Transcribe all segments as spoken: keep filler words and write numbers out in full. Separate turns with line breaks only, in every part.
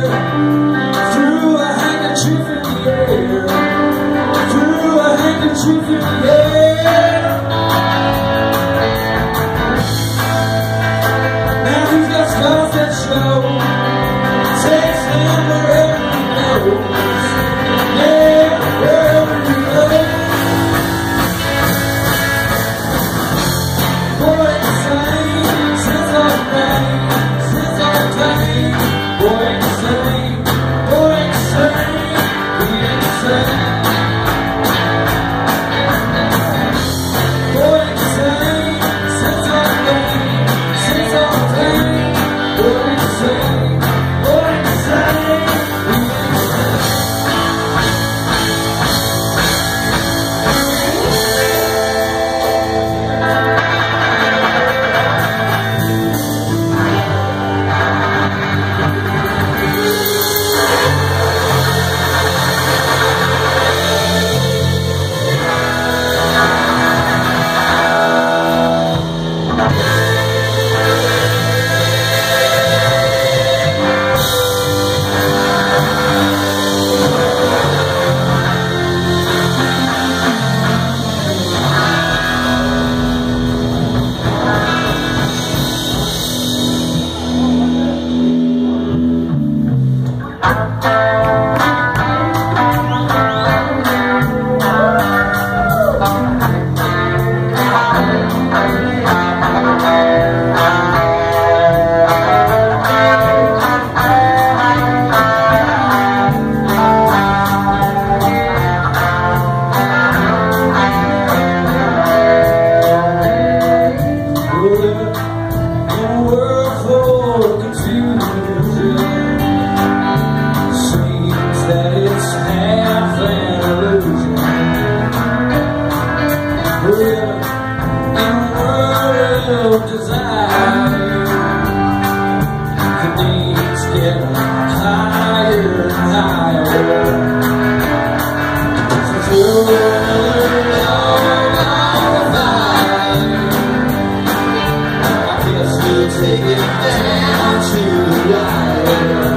threw a handkerchief in the air, threw a handkerchief in the air. Now he's got scars that show, takes him wherever he goes, yeah, wherever he goes. Boy, insane, since I've been, since I've been, boy, insane, boy, insane, be insane. Boy, insane, since I've been, since I've been, boy, insane, boy, insane, be insane. Take it down to the wire.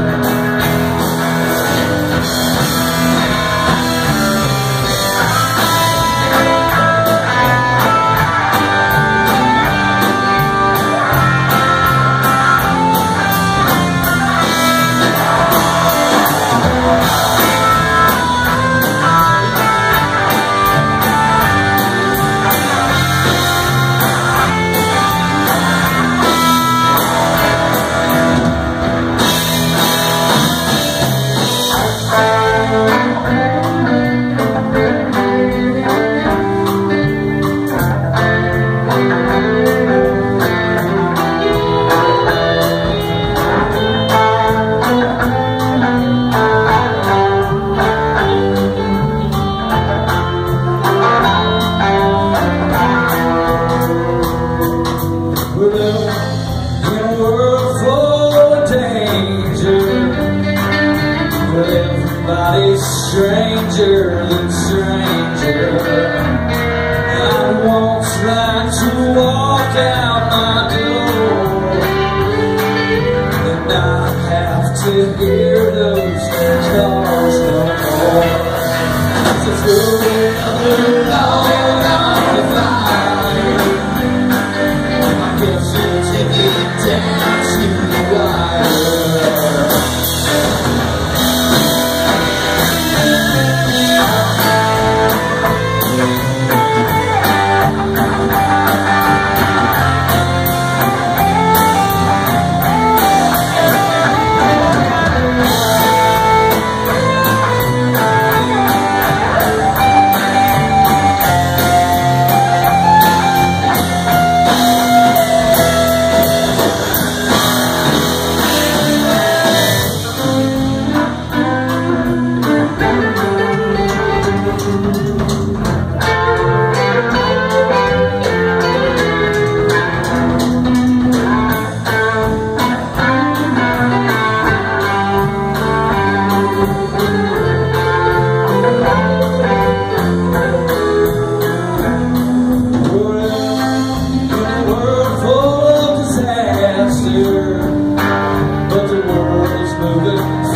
Everybody's stranger than stranger. I once like to walk out my door and not have to hear those cars no more. It's another long off the fire. I guess you'll take it down to the wire.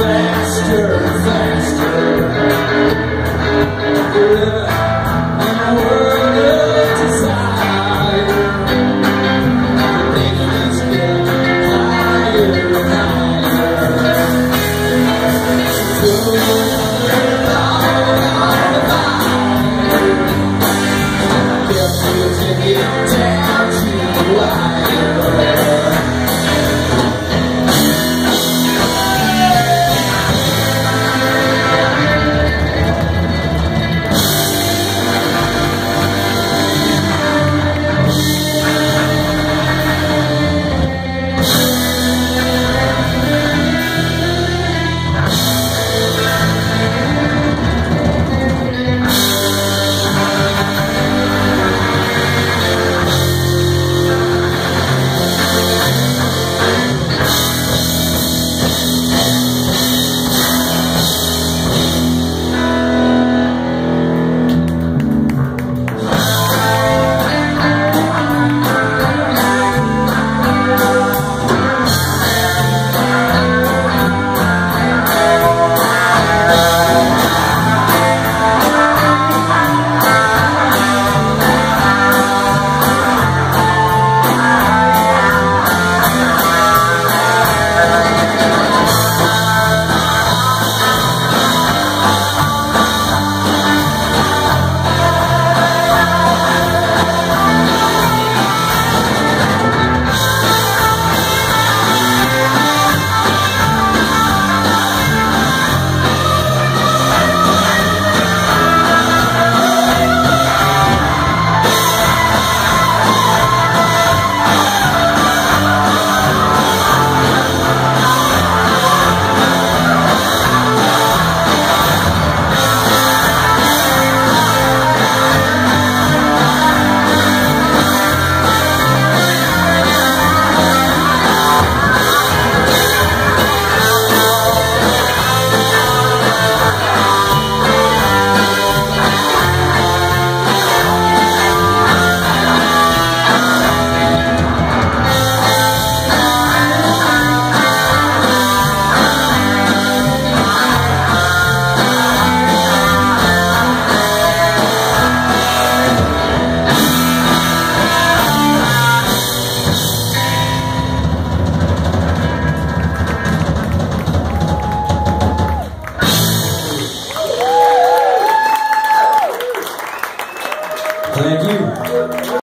faster and faster. We're in a world of desire. The nations get higher and higher.